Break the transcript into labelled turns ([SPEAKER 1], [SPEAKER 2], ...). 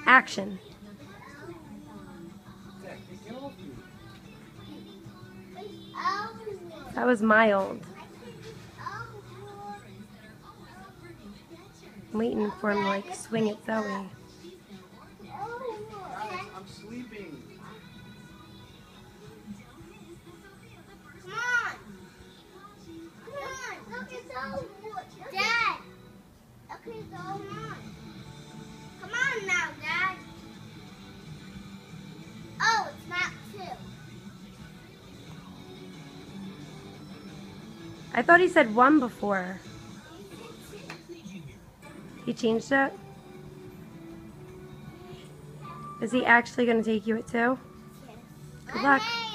[SPEAKER 1] Action. That was mild. I'm waiting for him to like swing at Zoe.
[SPEAKER 2] I'm sleeping.
[SPEAKER 3] Come on. Come on. Look at Zoe. Dad. Look at Zoe. Come on. Come on now, Dad. Oh, it's not 2.
[SPEAKER 1] I thought he said 1 before. He changed it? Is he actually going to take you at 2? Good luck.